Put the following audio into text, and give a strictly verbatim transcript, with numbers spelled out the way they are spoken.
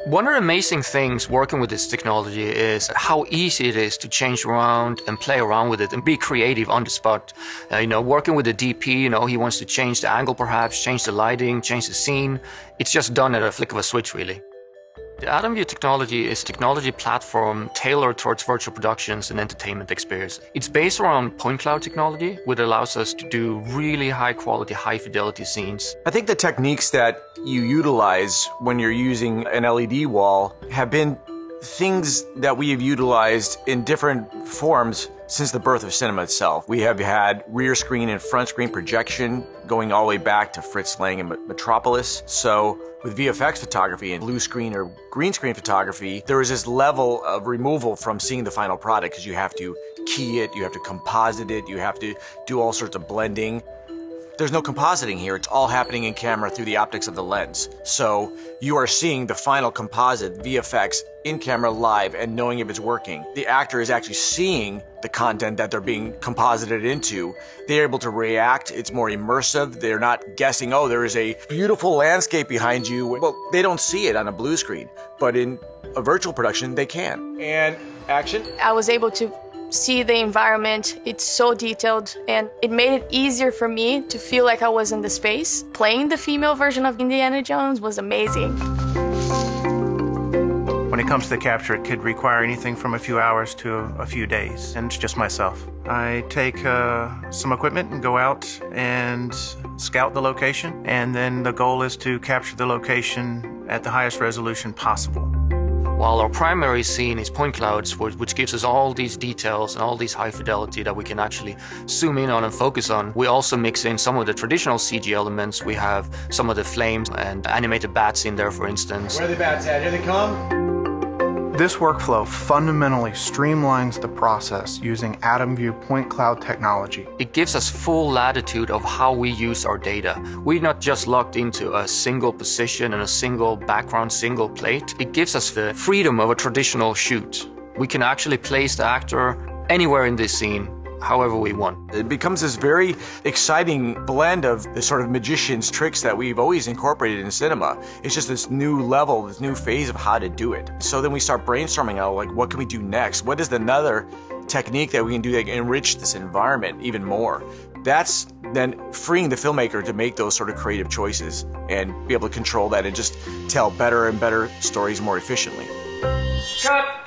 One of the amazing things working with this technology is how easy it is to change around and play around with it and be creative on the spot. Uh, you know, working with the D P, you know, he wants to change the angle perhaps, change the lighting, change the scene. It's just done at a flick of a switch, really. The AtomView technology is a technology platform tailored towards virtual productions and entertainment experience. It's based around point cloud technology, which allows us to do really high quality, high fidelity scenes. I think the techniques that you utilize when you're using an L E D wall have been things that we have utilized in different forms since the birth of cinema itself. We have had rear screen and front screen projection going all the way back to Fritz Lang and Metropolis. So with V F X photography and blue screen or green screen photography, there is this level of removal from seeing the final product because you have to key it, you have to composite it, you have to do all sorts of blending. There's no compositing here. It's all happening in camera through the optics of the lens. So you are seeing the final composite V F X in camera live and knowing if it's working. The actor is actually seeing the content that they're being composited into. They're able to react. It's more immersive. They're not guessing, oh, there is a beautiful landscape behind you. Well, they don't see it on a blue screen, but in a virtual production, they can. And action. I was able to see the environment. It's so detailed, and it made it easier for me to feel like I was in the space. Playing the female version of Indiana Jones was amazing. When it comes to the capture, it could require anything from a few hours to a few days, and it's just myself. I take uh, some equipment and go out and scout the location, and then the goal is to capture the location at the highest resolution possible. While our primary scene is point clouds, which gives us all these details and all these high fidelity that we can actually zoom in on and focus on, we also mix in some of the traditional C G elements. We have some of the flames and animated bats in there, for instance. Where are the bats at? Here they come. This workflow fundamentally streamlines the process using AtomView point cloud technology. It gives us full latitude of how we use our data. We're not just locked into a single position and a single background, single plate. It gives us the freedom of a traditional shoot. We can actually place the actor anywhere in this scene, however we want. It becomes this very exciting blend of the sort of magician's tricks that we've always incorporated in cinema. It's just this new level, this new phase of how to do it. So then we start brainstorming out, like, what can we do next? What is another technique that we can do that can enrich this environment even more? That's then freeing the filmmaker to make those sort of creative choices and be able to control that and just tell better and better stories more efficiently. Cut!